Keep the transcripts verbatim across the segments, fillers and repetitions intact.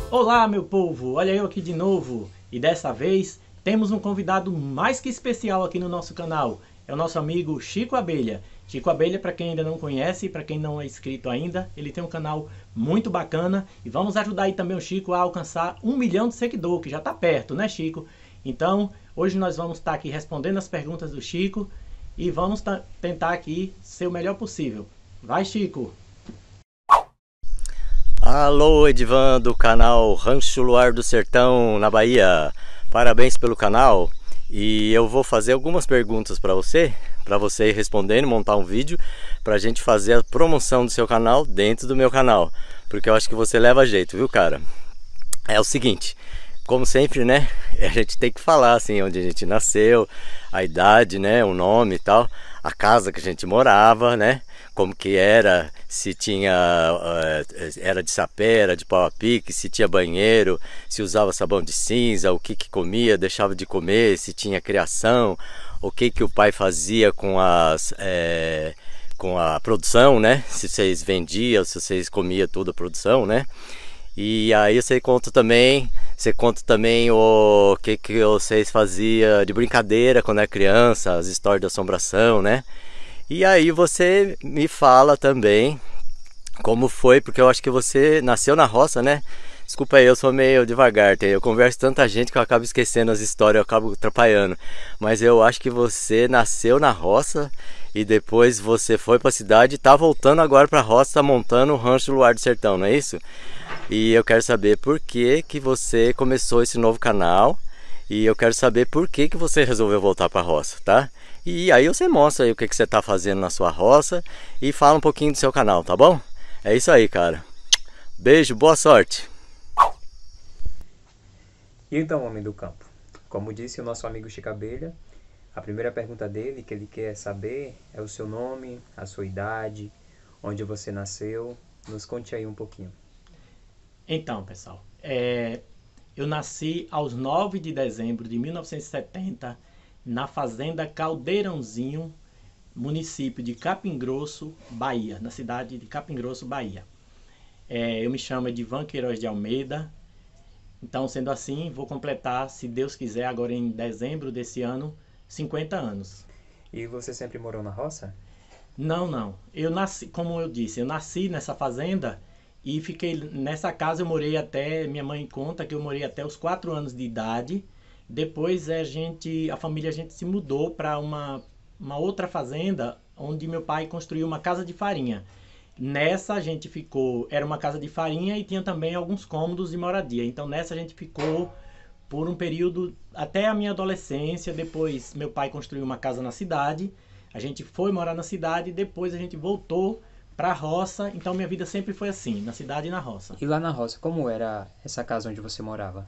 Olá, meu povo! Olha eu aqui de novo e dessa vez temos um convidado mais que especial aqui no nosso canal. É o nosso amigo Chico Abelha. Chico Abelha, para quem ainda não conhece e para quem não é inscrito ainda, ele tem um canal muito bacana e vamos ajudar aí também o Chico a alcançar um milhão de seguidores, que já está perto, né, Chico? Então, hoje nós vamos estar aqui respondendo as perguntas do Chico e vamos tentar aqui ser o melhor possível. Vai, Chico! Alô, Edivan do canal Rancho Luar do Sertão, na Bahia. Parabéns pelo canal. E eu vou fazer algumas perguntas para você, para você ir respondendo, montar um vídeo para a gente fazer a promoção do seu canal dentro do meu canal, porque eu acho que você leva jeito, viu, cara? É o seguinte, como sempre, né, a gente tem que falar assim, onde a gente nasceu, a idade, né, o nome e tal, a casa que a gente morava, né, como que era, se tinha, era de sapé, era de pau a pique, se tinha banheiro, se usava sabão de cinza, o que que comia, deixava de comer, se tinha criação, o que que o pai fazia com as... É, com a produção, né, se vocês vendiam, se vocês comiam toda a produção, né. E aí você conta também, você conta também o que que vocês faziam de brincadeira quando era criança, as histórias de assombração, né? E aí você me fala também como foi, porque eu acho que você nasceu na roça, né? Desculpa aí, eu sou meio devagar, eu converso com tanta gente que eu acabo esquecendo as histórias, eu acabo atrapalhando. Mas eu acho que você nasceu na roça e depois você foi para a cidade e tá voltando agora para a roça, tá montando o Rancho Luar do Sertão, não é isso? E eu quero saber por que que você começou esse novo canal e eu quero saber por que que você resolveu voltar para a roça, tá? E aí você mostra aí o que que você tá fazendo na sua roça e fala um pouquinho do seu canal, tá bom? É isso aí, cara. Beijo, boa sorte! E então, homem do campo, como disse o nosso amigo Chico Abelha, a primeira pergunta dele que ele quer saber é o seu nome, a sua idade, onde você nasceu. Nos conte aí um pouquinho. Então, pessoal, é, eu nasci aos nove de dezembro de mil novecentos e setenta na fazenda Caldeirãozinho, município de Capim Grosso, Bahia, na cidade de Capim Grosso, Bahia. É, eu me chamo Edivan Queiroz de Almeida. Então, sendo assim, vou completar, se Deus quiser, agora em dezembro desse ano, cinquenta anos. E você sempre morou na roça? Não, não. Eu nasci, como eu disse, eu nasci nessa fazenda e fiquei nessa casa. Eu morei até, minha mãe conta que eu morei até os quatro anos de idade. Depois a gente, a família, a gente se mudou para uma, uma outra fazenda, onde meu pai construiu uma casa de farinha. Nessa a gente ficou, era uma casa de farinha e tinha também alguns cômodos de moradia. Então nessa a gente ficou por um período até a minha adolescência. Depois meu pai construiu uma casa na cidade, a gente foi morar na cidade e depois a gente voltou para a roça. Então minha vida sempre foi assim, na cidade e na roça. E lá na roça, como era essa casa onde você morava?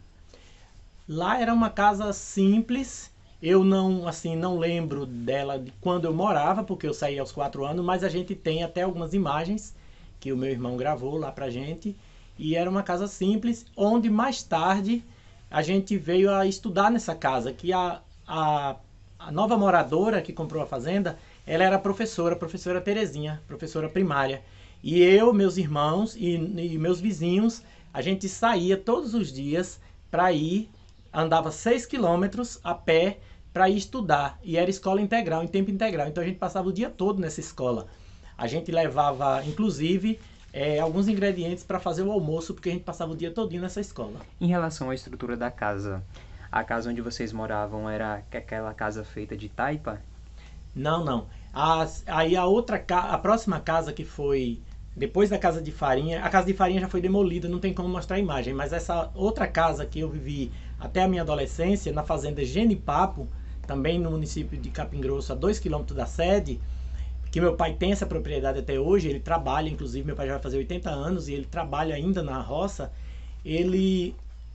Lá era uma casa simples. Eu não, assim, não lembro dela de quando eu morava, porque eu saí aos quatro anos, mas a gente tem até algumas imagens que o meu irmão gravou lá pra gente. E era uma casa simples, onde mais tarde a gente veio a estudar nessa casa, que a, a, a nova moradora que comprou a fazenda, ela era professora, professora Terezinha, professora primária. E eu, meus irmãos e, e meus vizinhos, a gente saía todos os dias para ir, andava seis quilômetros a pé, para ir estudar, e era escola integral, em tempo integral, então a gente passava o dia todo nessa escola. A gente levava, inclusive, é, alguns ingredientes para fazer o almoço, porque a gente passava o dia todinho nessa escola. Em relação à estrutura da casa, a casa onde vocês moravam era aquela casa feita de taipa? Não, não. As, aí a outra, a próxima casa que foi depois da casa de farinha, a casa de farinha já foi demolida, não tem como mostrar a imagem, mas essa outra casa que eu vivi até a minha adolescência, na fazenda Genipapo, também no município de Capim Grosso, a dois quilômetros da sede, que meu pai tem essa propriedade até hoje, ele trabalha, inclusive meu pai já vai fazer oitenta anos e ele trabalha ainda na roça. Ele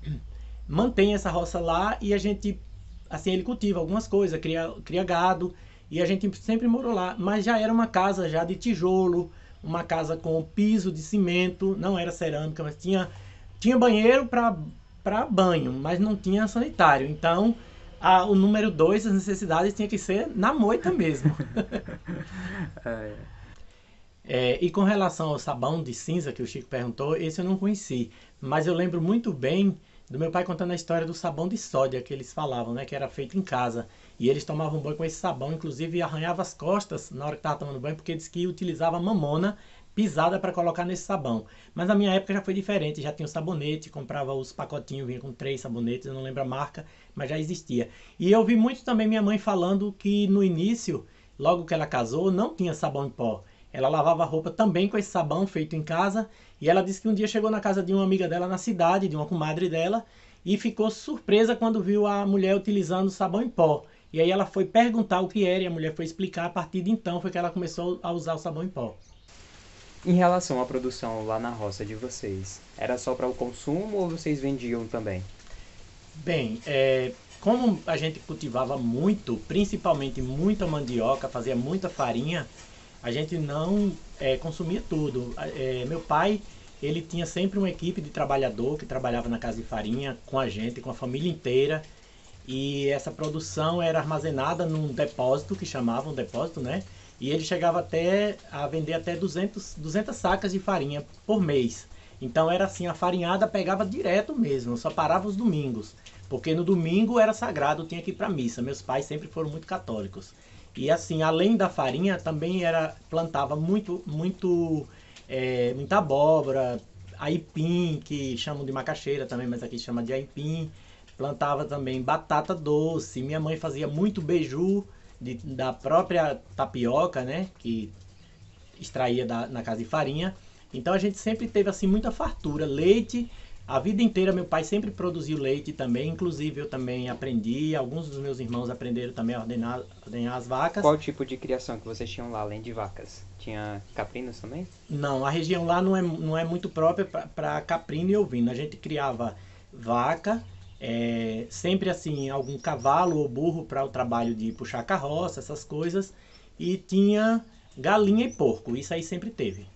mantém essa roça lá e a gente, assim, ele cultiva algumas coisas, cria, cria gado, e a gente sempre morou lá, mas já era uma casa já de tijolo, uma casa com piso de cimento, não era cerâmica, mas tinha, tinha banheiro para banho, mas não tinha sanitário. Então a, o número dois, as necessidades tinha que ser na moita mesmo. é. É, e com relação ao sabão de cinza que o Chico perguntou, esse eu não conheci. Mas eu lembro muito bem do meu pai contando a história do sabão de sódia que eles falavam, né? Que era feito em casa. E eles tomavam banho com esse sabão, inclusive arranhava as costas na hora que estava tomando banho, porque diz que utilizava mamona pisada para colocar nesse sabão. Mas na minha época já foi diferente, já tinha o sabonete, comprava os pacotinhos, vinha com três sabonetes, eu não lembro a marca, mas já existia. E eu vi muito também minha mãe falando que no início, logo que ela casou, não tinha sabão em pó. Ela lavava a roupa também com esse sabão feito em casa. E ela disse que um dia chegou na casa de uma amiga dela na cidade, de uma comadre dela, e ficou surpresa quando viu a mulher utilizando sabão em pó. E aí ela foi perguntar o que era e a mulher foi explicar. A partir de então foi que ela começou a usar o sabão em pó. Em relação à produção lá na roça de vocês, era só para o consumo ou vocês vendiam também? Bem, é, como a gente cultivava muito, principalmente muita mandioca, fazia muita farinha, a gente não é, consumia tudo. É, meu pai, ele tinha sempre uma equipe de trabalhador que trabalhava na casa de farinha com a gente, com a família inteira. E essa produção era armazenada num depósito, que chamavam depósito, né? E ele chegava até a vender até duzentas, duzentas sacas de farinha por mês. Então era assim, a farinhada pegava direto mesmo, só parava os domingos. Porque no domingo era sagrado, tinha que ir para missa. Meus pais sempre foram muito católicos. E assim, além da farinha, também era plantava muito, muito, é, muita abóbora, aipim, que chamam de macaxeira também, mas aqui chama de aipim. Plantava também batata doce. Minha mãe fazia muito beiju de, da própria tapioca, né, que extraía da, na casa de farinha. Então a gente sempre teve assim muita fartura. Leite, a vida inteira meu pai sempre produziu leite também. Inclusive eu também aprendi, alguns dos meus irmãos aprenderam também a ordenar, ordenar as vacas. Qual tipo de criação que vocês tinham lá, além de vacas? Tinha caprinos também? Não, a região lá não é, não é muito própria para caprino e ovino. A gente criava vaca, é, sempre assim, algum cavalo ou burro para o trabalho de puxar carroça, essas coisas. E tinha galinha e porco, isso aí sempre teve.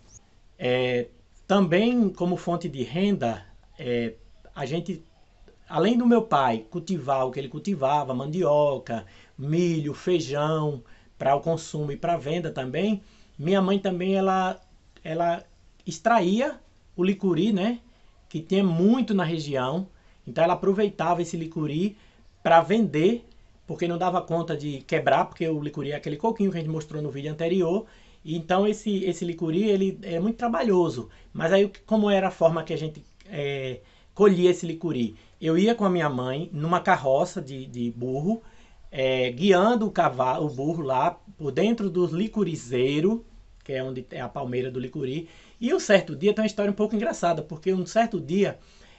É, também como fonte de renda, é, a gente, além do meu pai cultivar o que ele cultivava, mandioca, milho, feijão, para o consumo e para a venda também, minha mãe também ela, ela extraía o licuri, né, que tinha muito na região. Então ela aproveitava esse licuri para vender, porque não dava conta de quebrar, porque o licuri é aquele coquinho que a gente mostrou no vídeo anterior. Então esse, esse licuri ele é muito trabalhoso. Mas aí como era a forma que a gente é, colhia esse licuri? Eu ia com a minha mãe numa carroça de, de burro, é, guiando o, cavalo, o burro lá por dentro do licurizeiro, que é onde é a palmeira do licuri. E um certo dia tem uma história um pouco engraçada, porque um certo dia,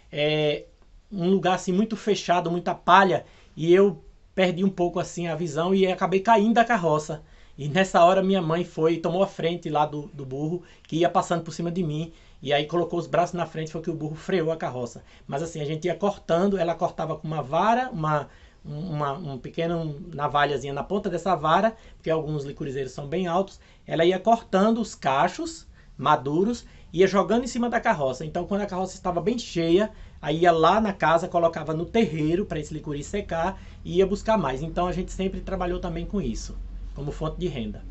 é, um lugar assim muito fechado, muita palha, e eu perdi um pouco assim a visão e acabei caindo da carroça. E nessa hora minha mãe foi e tomou a frente lá do, do burro, que ia passando por cima de mim, e aí colocou os braços na frente, foi que o burro freou a carroça. Mas assim, a gente ia cortando, ela cortava com uma vara, uma, uma um pequeno navalhazinha na ponta dessa vara, porque alguns licurizeiros são bem altos, ela ia cortando os cachos maduros, ia jogando em cima da carroça. Então quando a carroça estava bem cheia, aí ia lá na casa, colocava no terreiro para esse licuri secar e ia buscar mais. Então a gente sempre trabalhou também com isso, como fonte de renda.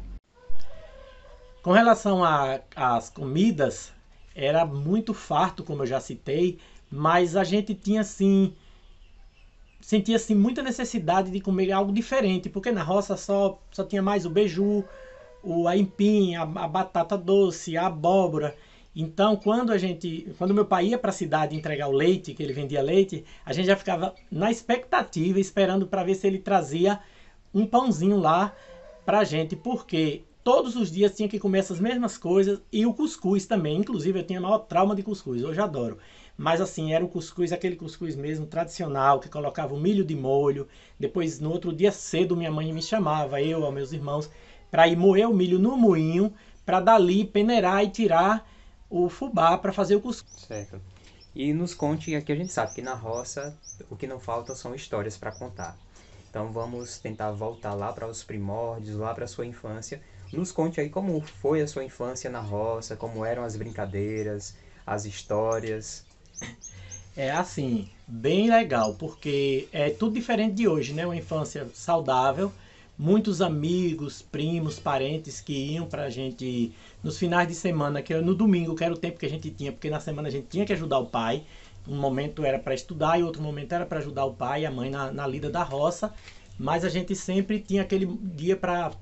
Com relação às comidas, era muito farto, como eu já citei, mas a gente tinha assim, sentia assim, muita necessidade de comer algo diferente, porque na roça só, só tinha mais o beiju, o aipim, a, a batata doce, a abóbora. Então quando a gente, quando meu pai ia para a cidade entregar o leite, que ele vendia leite, a gente já ficava na expectativa, esperando para ver se ele trazia um pãozinho lá pra gente, porque todos os dias tinha que comer essas mesmas coisas, e o cuscuz também. Inclusive eu tinha maior trauma de cuscuz, hoje adoro. Mas assim, era o cuscuz, aquele cuscuz mesmo tradicional, que colocava o milho de molho. Depois no outro dia cedo minha mãe me chamava, eu, aos meus irmãos, para ir moer o milho no moinho, para dali peneirar e tirar o fubá para fazer o cuscuz. Certo. E nos conte, aqui a gente sabe que na roça o que não falta são histórias para contar. Então vamos tentar voltar lá para os primórdios, lá para a sua infância. Nos conte aí como foi a sua infância na roça, como eram as brincadeiras, as histórias. É assim, bem legal, porque é tudo diferente de hoje, né? Uma infância saudável, muitos amigos, primos, parentes que iam pra gente nos finais de semana, que era no domingo, que era o tempo que a gente tinha, porque na semana a gente tinha que ajudar o pai. Um momento era para estudar e outro momento era para ajudar o pai e a mãe na, na lida da roça. Mas a gente sempre tinha aquele dia para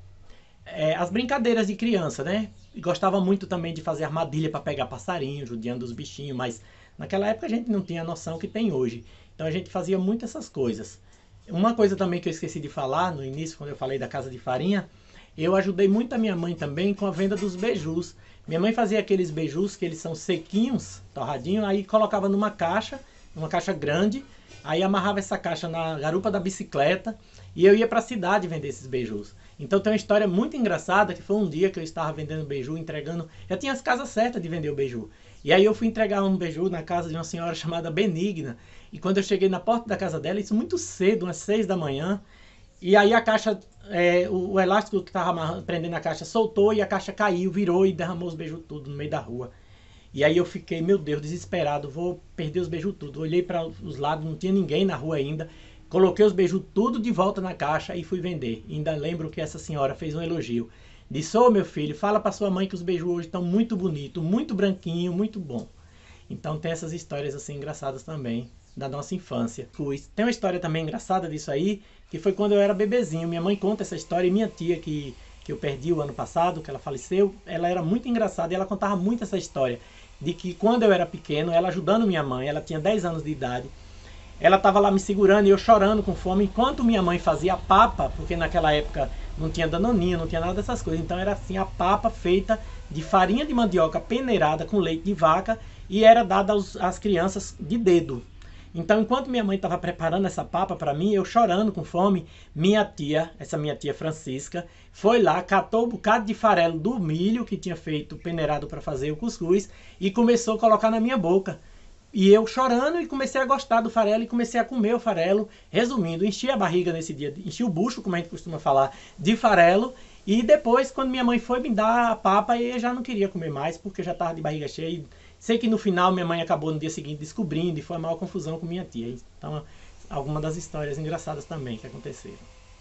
é, as brincadeiras de criança, né? E gostava muito também de fazer armadilha para pegar passarinho, judiando os bichinhos, mas naquela época a gente não tinha a noção que tem hoje. Então a gente fazia muito essas coisas. Uma coisa também que eu esqueci de falar no início, quando eu falei da casa de farinha, eu ajudei muito a minha mãe também com a venda dos beijus. Minha mãe fazia aqueles beijus que eles são sequinhos, torradinhos, aí colocava numa caixa, uma caixa grande, aí amarrava essa caixa na garupa da bicicleta e eu ia para a cidade vender esses beijus. Então tem uma história muito engraçada, que foi um dia que eu estava vendendo beiju, entregando, já tinha as casas certas de vender o beiju. E aí eu fui entregar um beiju na casa de uma senhora chamada Benigna, e quando eu cheguei na porta da casa dela, isso muito cedo, umas seis da manhã, e aí a caixa, é, o, o elástico que estava prendendo a caixa soltou e a caixa caiu, virou e derramou os beijos tudo no meio da rua. E aí eu fiquei, meu Deus, desesperado, vou perder os beijos tudo. Olhei para os lados, não tinha ninguém na rua ainda. Coloquei os beijos tudo de volta na caixa e fui vender. E ainda lembro que essa senhora fez um elogio. Disse, ô meu filho, fala para sua mãe que os beijos hoje estão muito bonitos, muito branquinho, muito bom. Então tem essas histórias assim engraçadas também da nossa infância. Tem uma história também engraçada disso aí, que foi quando eu era bebezinho. Minha mãe conta essa história e minha tia, que, que eu perdi o ano passado, que ela faleceu, ela era muito engraçada e ela contava muito essa história. De que quando eu era pequeno, ela ajudando minha mãe, ela tinha dez anos de idade, ela estava lá me segurando e eu chorando com fome, enquanto minha mãe fazia a papa, porque naquela época não tinha danoninho, não tinha nada dessas coisas, então era assim, a papa feita de farinha de mandioca peneirada com leite de vaca e era dada aos, às crianças de dedo. Então, enquanto minha mãe estava preparando essa papa para mim, eu chorando com fome, minha tia, essa minha tia Francisca, foi lá, catou um bocado de farelo do milho que tinha feito peneirado para fazer o cuscuz e começou a colocar na minha boca. E eu chorando e comecei a gostar do farelo e comecei a comer o farelo. Resumindo, enchi a barriga nesse dia, enchi o bucho, como a gente costuma falar, de farelo. E depois, quando minha mãe foi me dar a papa, eu já não queria comer mais, porque eu já estava de barriga cheia. Sei que no final minha mãe acabou no dia seguinte descobrindo e foi a maior confusão com minha tia. Então, algumas das histórias engraçadas também que aconteceram.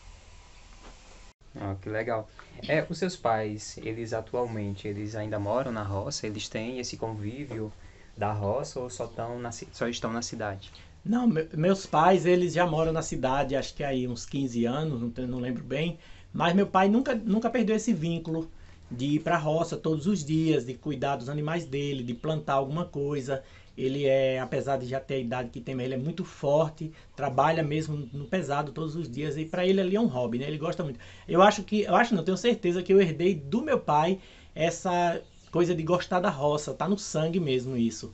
Ah, que legal. É, os seus pais, eles atualmente, eles ainda moram na roça? Eles têm esse convívio da roça ou só, tão na, só estão na cidade? Não, me, meus pais, eles já moram na cidade, acho que aí uns quinze anos, não, não lembro bem. Mas meu pai nunca, nunca perdeu esse vínculo de ir para a roça todos os dias, de cuidar dos animais dele, de plantar alguma coisa. Ele é, apesar de já ter a idade que tem, mas ele é muito forte, trabalha mesmo no pesado todos os dias e para ele ali é um hobby, né? Ele gosta muito. Eu acho que, eu acho não, tenho certeza que eu herdei do meu pai essa coisa de gostar da roça, tá no sangue mesmo isso.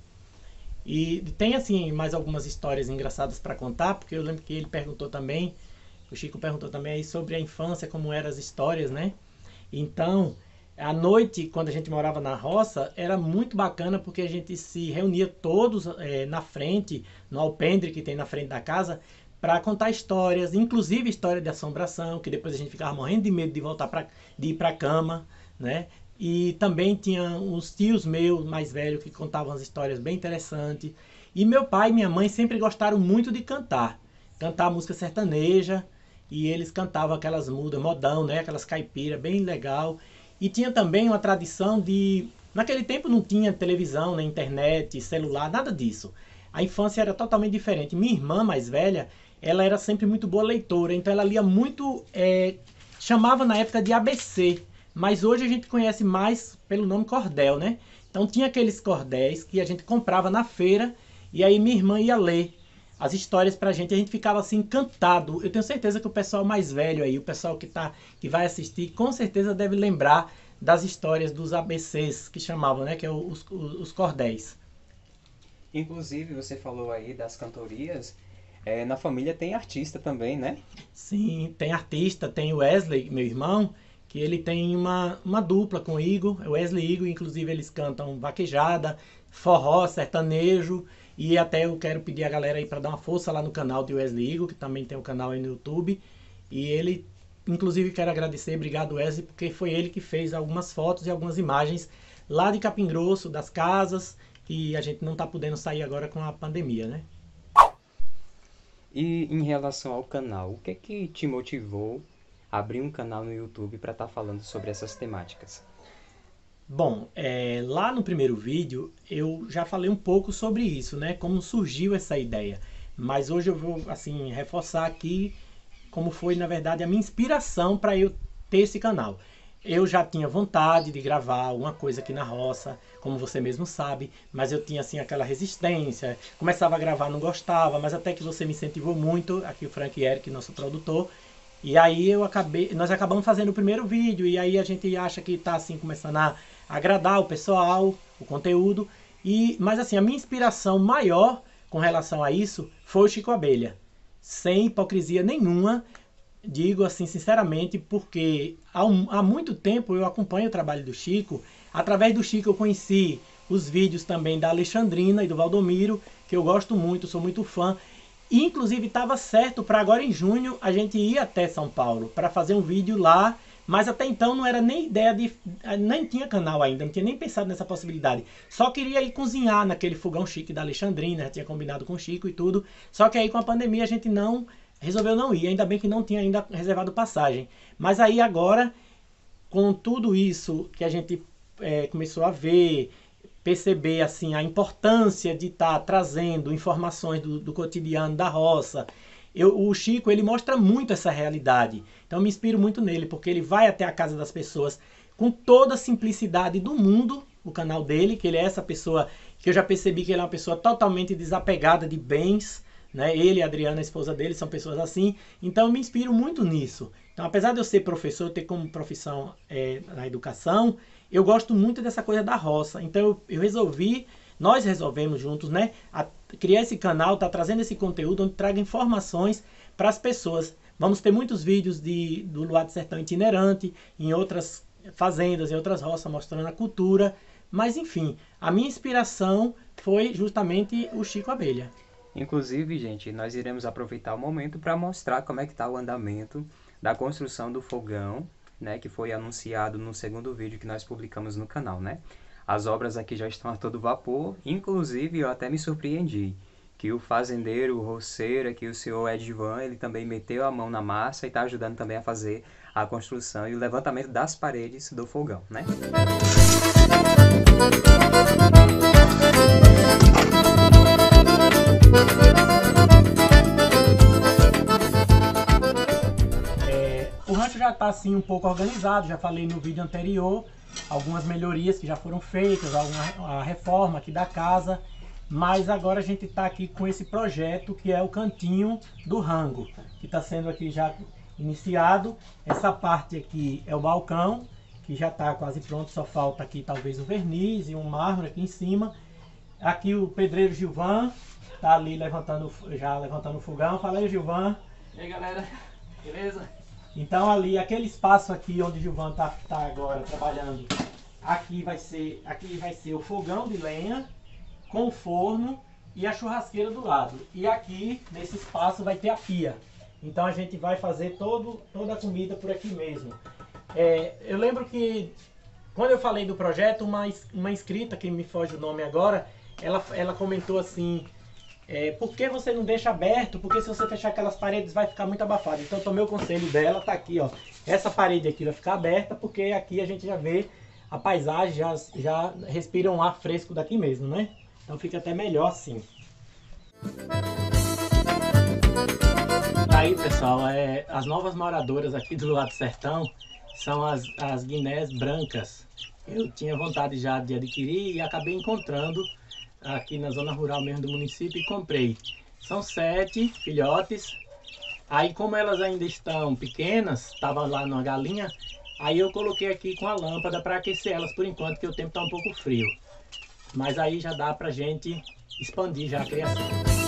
E tem assim mais algumas histórias engraçadas para contar, porque eu lembro que ele perguntou também, o Chico perguntou também aí sobre a infância, como eram as histórias, né? Então, à noite, quando a gente morava na roça, era muito bacana porque a gente se reunia todos é, na frente, no alpendre que tem na frente da casa, para contar histórias, inclusive história de assombração, que depois a gente ficava morrendo de medo de voltar pra, de ir para a cama, né? E também tinha uns tios meus mais velhos que contavam as histórias bem interessantes. E meu pai e minha mãe sempre gostaram muito de cantar, cantar música sertaneja, e eles cantavam aquelas mudas, modão, né? Aquelas caipiras, bem legal. E tinha também uma tradição de... Naquele tempo não tinha televisão, nem internet, celular, nada disso. A infância era totalmente diferente. Minha irmã mais velha, ela era sempre muito boa leitora, então ela lia muito... É, chamava na época de A B C, mas hoje a gente conhece mais pelo nome cordel, né? Então tinha aqueles cordéis que a gente comprava na feira e aí minha irmã ia ler as histórias pra gente, a gente ficava assim encantado. Eu tenho certeza que o pessoal mais velho aí, o pessoal que, tá, que vai assistir, com certeza deve lembrar das histórias dos A B Cs que chamavam, né? Que é os, os, os cordéis. Inclusive, você falou aí das cantorias, é, na família tem artista também, né? Sim, tem artista, tem o Wesley, meu irmão, que ele tem uma, uma dupla com o Igor, Wesley e Igor, inclusive eles cantam vaquejada, forró, sertanejo. E até eu quero pedir a galera aí para dar uma força lá no canal de Wesley Igor, que também tem um canal aí no YouTube. E ele, inclusive, quero agradecer, obrigado Wesley, porque foi ele que fez algumas fotos e algumas imagens lá de Capim Grosso, das casas, que a gente não está podendo sair agora com a pandemia, né? E em relação ao canal, o que é que te motivou abrir um canal no YouTube para estar tá falando sobre essas temáticas? Bom, é, lá no primeiro vídeo eu já falei um pouco sobre isso, né? Como surgiu essa ideia. Mas hoje eu vou assim reforçar aqui como foi, na verdade, a minha inspiração para eu ter esse canal. Eu já tinha vontade de gravar alguma coisa aqui na roça, como você mesmo sabe, mas eu tinha assim aquela resistência, começava a gravar, não gostava, mas até que você me incentivou muito, aqui o Frank Eric, nosso produtor, e aí eu acabei, nós acabamos fazendo o primeiro vídeo, e aí a gente acha que está assim começando a agradar o pessoal, o conteúdo, e, mas assim, a minha inspiração maior com relação a isso foi o Chico Abelha, sem hipocrisia nenhuma. Digo assim sinceramente porque há, um, há muito tempo eu acompanho o trabalho do Chico. Através do Chico eu conheci os vídeos também da Alexandrina e do Valdomiro, que eu gosto muito, sou muito fã. E, inclusive estava certo para agora em junho a gente ir até São Paulo para fazer um vídeo lá, mas até então não era nem ideia de... nem tinha canal ainda, não tinha nem pensado nessa possibilidade. Só queria ir cozinhar naquele fogão chique da Alexandrina, já tinha combinado com o Chico e tudo. Só que aí com a pandemia a gente não... resolveu não ir, ainda bem que não tinha ainda reservado passagem. Mas aí agora, com tudo isso que a gente é, começou a ver, perceber assim, a importância de estar tá trazendo informações do, do cotidiano da roça, eu, o Chico ele mostra muito essa realidade. Então eu me inspiro muito nele, porque ele vai até a casa das pessoas com toda a simplicidade do mundo, o canal dele, que ele é essa pessoa que eu já percebi que ele é uma pessoa totalmente desapegada de bens, né? Ele e a Adriana, a esposa dele, são pessoas assim. Então eu me inspiro muito nisso. Então, apesar de eu ser professor, ter como profissão é, na educação, eu gosto muito dessa coisa da roça. Então eu, eu resolvi, nós resolvemos juntos, né, a, criar esse canal, tá trazendo esse conteúdo onde traga informações para as pessoas. Vamos ter muitos vídeos de, do Luar do Sertão itinerante, em outras fazendas, em outras roças, mostrando a cultura. Mas enfim, a minha inspiração foi justamente o Chico Abelha. Inclusive, gente, nós iremos aproveitar o momento para mostrar como é que está o andamento da construção do fogão, né, que foi anunciado no segundo vídeo que nós publicamos no canal, né? As obras aqui já estão a todo vapor, inclusive eu até me surpreendi que o fazendeiro, o roceiro aqui, o senhor Edvan, ele também meteu a mão na massa e está ajudando também a fazer a construção e o levantamento das paredes do fogão, né? O rancho já está assim um pouco organizado, já falei no vídeo anterior, algumas melhorias que já foram feitas, alguma, a reforma aqui da casa, mas agora a gente está aqui com esse projeto que é o cantinho do rango, que está sendo aqui já iniciado. Essa parte aqui é o balcão, que já está quase pronto, só falta aqui talvez o verniz e um mármore aqui em cima. Aqui o pedreiro Gilvan está ali levantando, já levantando o fogão. Fala aí, Gilvan. E aí, galera, beleza? Então ali, aquele espaço aqui onde o Gilvan está tá agora trabalhando, aqui vai, ser, aqui vai ser o fogão de lenha com o forno e a churrasqueira do lado. E aqui, nesse espaço, vai ter a pia. Então a gente vai fazer todo, toda a comida por aqui mesmo. É, eu lembro que quando eu falei do projeto, uma, uma inscrita, que me foge o nome agora, ela, ela comentou assim... É, por que você não deixa aberto? Porque se você fechar aquelas paredes vai ficar muito abafado. Então eu tomei o conselho dela, tá aqui, ó. Essa parede aqui vai ficar aberta, porque aqui a gente já vê a paisagem, já, já respira um ar fresco daqui mesmo, né? Então fica até melhor assim. Aí, pessoal, é, as novas moradoras aqui do Luar do Sertão são as, as guinés brancas. Eu tinha vontade já de adquirir e acabei encontrando aqui na zona rural mesmo do município e comprei. São sete filhotes. Aí, como elas ainda estão pequenas, estava lá numa galinha, aí eu coloquei aqui com a lâmpada para aquecer elas por enquanto, que o tempo está um pouco frio. Mas aí já dá pra gente expandir já a criação.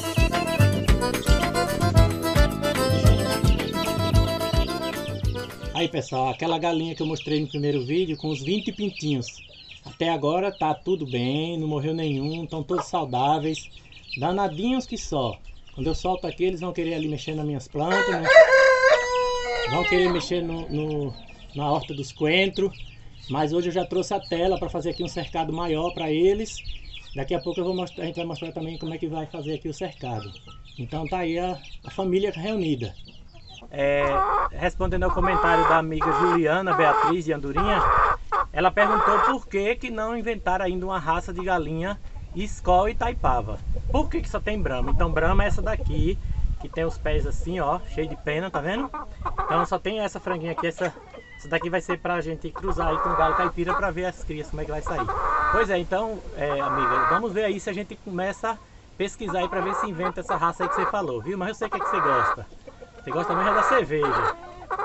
Aí, pessoal, aquela galinha que eu mostrei no primeiro vídeo com os vinte pintinhos. Até agora tá tudo bem, não morreu nenhum, estão todos saudáveis, danadinhos que só. Quando eu solto aqui, eles vão querer ali mexer nas minhas plantas, né? Vão querer mexer no, no, na horta dos coentros. Mas hoje eu já trouxe a tela para fazer aqui um cercado maior para eles. Daqui a pouco eu vou mostrar, a gente vai mostrar também como é que vai fazer aqui o cercado. Então tá aí a, a família reunida. é, respondendo ao comentário da amiga Juliana Beatriz de Andorinha, ela perguntou por que que não inventaram ainda uma raça de galinha Skol e Taipava. Por que que só tem Brahma? Então Brahma é essa daqui, que tem os pés assim, ó, cheio de pena, tá vendo? Então só tem essa franguinha aqui, essa, essa daqui vai ser pra gente cruzar aí com o galo caipira pra ver as crias, como é que vai sair. Pois é, então, é, amiga, vamos ver aí se a gente começa a pesquisar aí pra ver se inventa essa raça aí que você falou, viu? Mas eu sei o que, é que você gosta. Você gosta mesmo da cerveja.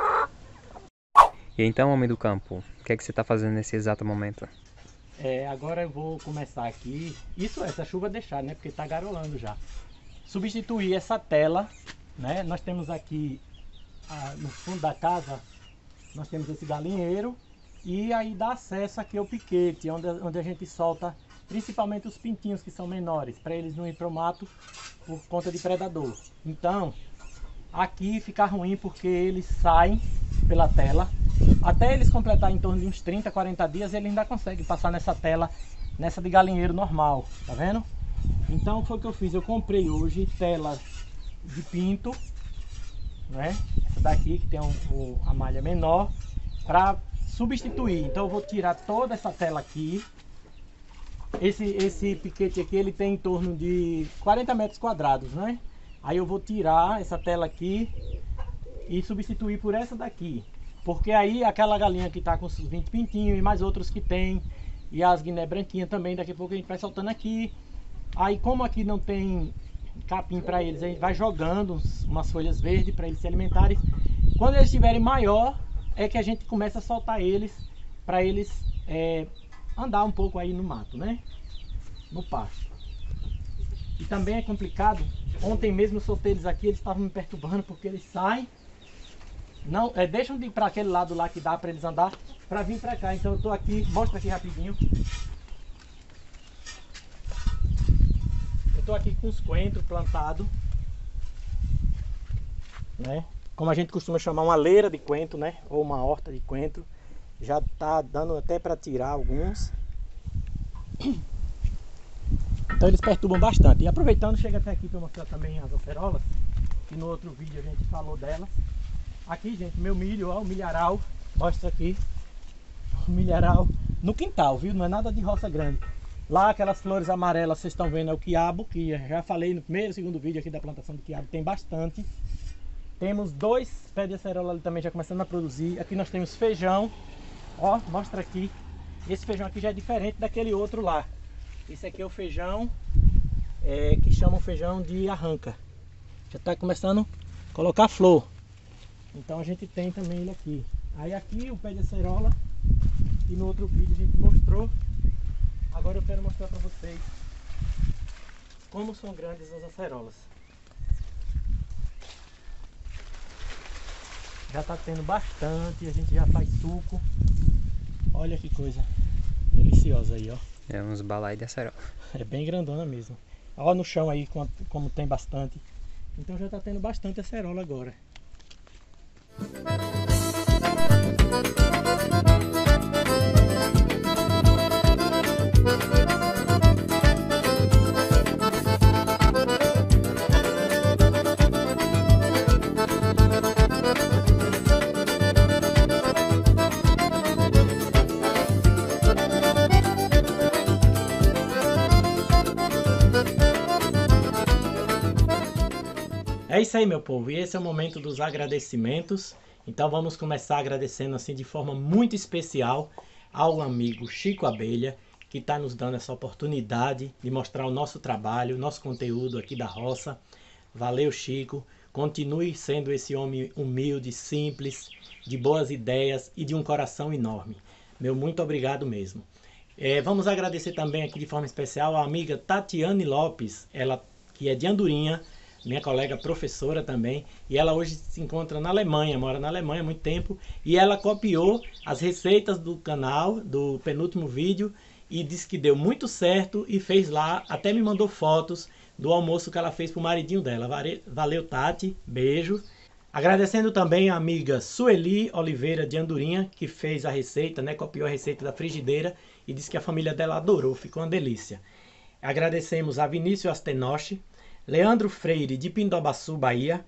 E então, homem do campo, o que é que você está fazendo nesse exato momento? É, agora eu vou começar aqui, isso, essa chuva deixar, né, porque tá garolando já. Substituir essa tela, né, nós temos aqui ah, no fundo da casa, nós temos esse galinheiro e aí dá acesso aqui ao piquete, onde, onde a gente solta principalmente os pintinhos que são menores, para eles não ir pro mato por conta de predador. Então, aqui fica ruim porque eles saem pela tela. Até eles completar em torno de uns trinta, quarenta dias, ele ainda consegue passar nessa tela, nessa de galinheiro normal, tá vendo? Então foi o que eu fiz, eu comprei hoje tela de pinto, né? Essa daqui que tem um, um, a malha menor, para substituir. Então eu vou tirar toda essa tela aqui. Esse, esse piquete aqui, ele tem em torno de quarenta metros quadrados, né? Aí eu vou tirar essa tela aqui e substituir por essa daqui. Porque aí aquela galinha que tá com os vinte pintinhos e mais outros que tem, e as guiné branquinhas também, daqui a pouco a gente vai soltando aqui. Aí como aqui não tem capim para eles, a gente vai jogando umas folhas verdes para eles se alimentarem. Quando eles estiverem maior, é que a gente começa a soltar eles, para eles é, andar um pouco aí no mato, né? No pasto. E também é complicado, ontem mesmo eu soltei eles aqui, eles estavam me perturbando porque eles saem. Não, é, deixam de ir para aquele lado lá que dá para eles andar, para vir para cá. Então eu tô aqui, mostra aqui rapidinho. Eu tô aqui com os coentros plantados, né? Como a gente costuma chamar, uma leira de coentro, né? Ou uma horta de coentro. Já tá dando até para tirar alguns. Então eles perturbam bastante. E aproveitando, chega até aqui para mostrar também as acerolas, que no outro vídeo a gente falou delas. Aqui, gente, meu milho, ó, o milharal, mostra aqui, o milharal no quintal, viu? Não é nada de roça grande. Lá, aquelas flores amarelas, vocês estão vendo, é o quiabo, que já falei no primeiro e segundo vídeo aqui da plantação de quiabo, tem bastante. Temos dois pés de acerola ali também já começando a produzir. Aqui nós temos feijão, ó, mostra aqui. Esse feijão aqui já é diferente daquele outro lá. Esse aqui é o feijão, é, que chamam feijão de arranca. Já está começando a colocar flor. Então a gente tem também ele aqui. Aí aqui o pé de acerola, que no outro vídeo a gente mostrou. Agora eu quero mostrar para vocês como são grandes as acerolas. Já está tendo bastante, a gente já faz suco. Olha que coisa deliciosa aí, ó. É uns balai de acerola. É bem grandona mesmo. Olha no chão aí como, como tem bastante. Então já está tendo bastante acerola agora. É isso aí, meu povo, e esse é o momento dos agradecimentos. Então vamos começar agradecendo assim de forma muito especial ao amigo Chico Abelha, que está nos dando essa oportunidade de mostrar o nosso trabalho, o nosso conteúdo aqui da roça. Valeu, Chico, continue sendo esse homem humilde, simples, de boas ideias e de um coração enorme. Meu muito obrigado mesmo. É, vamos agradecer também aqui de forma especial a amiga Tatiane Lopes, ela que é de Andorinha, minha colega professora também, e ela hoje se encontra na Alemanha, mora na Alemanha há muito tempo, e ela copiou as receitas do canal, do penúltimo vídeo, e disse que deu muito certo, e fez lá, até me mandou fotos do almoço que ela fez pro maridinho dela. Valeu, Tati, beijo. Agradecendo também a amiga Sueli Oliveira de Andorinha, que fez a receita, né, copiou a receita da frigideira, e disse que a família dela adorou, ficou uma delícia. Agradecemos a Vinícius Astenoche, Leandro Freire de Pindobaçu, Bahia,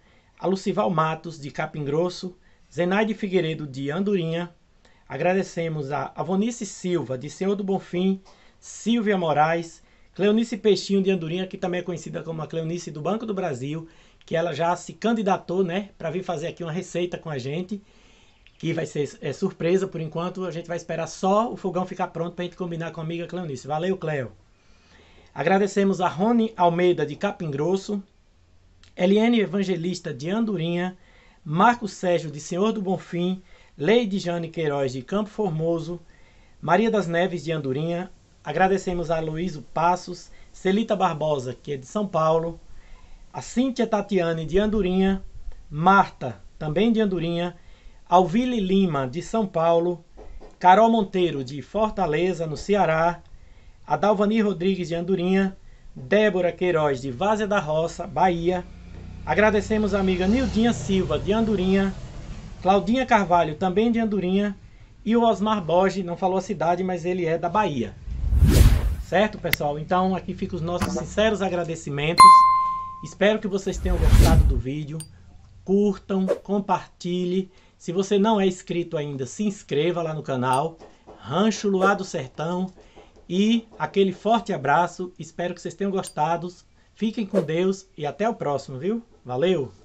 a Lucival Matos, de Capim Grosso, Zenaide Figueiredo, de Andorinha. Agradecemos a Avonice Silva, de Senhor do Bonfim, Silvia Moraes, Cleonice Peixinho, de Andorinha, que também é conhecida como a Cleonice do Banco do Brasil, que ela já se candidatou, né, para vir fazer aqui uma receita com a gente, que vai ser é, surpresa por enquanto. A gente vai esperar só o fogão ficar pronto para a gente combinar com a amiga Cleonice. Valeu, Cleo! Agradecemos a Rony Almeida, de Capim Grosso, Eliane Evangelista, de Andorinha, Marcos Sérgio, de Senhor do Bonfim, Leide Jane Queiroz, de Campo Formoso, Maria das Neves, de Andorinha. Agradecemos a Aloísio Passos, Celita Barbosa, que é de São Paulo, a Cíntia Tatiane, de Andorinha, Marta, também de Andorinha, Alvile Lima, de São Paulo, Carol Monteiro, de Fortaleza, no Ceará, a Dalvani Rodrigues, de Andorinha, Débora Queiroz, de Várzea da Roça, Bahia. Agradecemos a amiga Nildinha Silva, de Andorinha, Claudinha Carvalho, também de Andorinha, e o Osmar Borges, não falou a cidade, mas ele é da Bahia. Certo, pessoal? Então aqui ficam os nossos sinceros agradecimentos. Espero que vocês tenham gostado do vídeo. Curtam, compartilhe. Se você não é inscrito ainda, se inscreva lá no canal Rancho Luar do Sertão. E aquele forte abraço. Espero que vocês tenham gostado. Fiquem com Deus e até o próximo, viu? Valeu!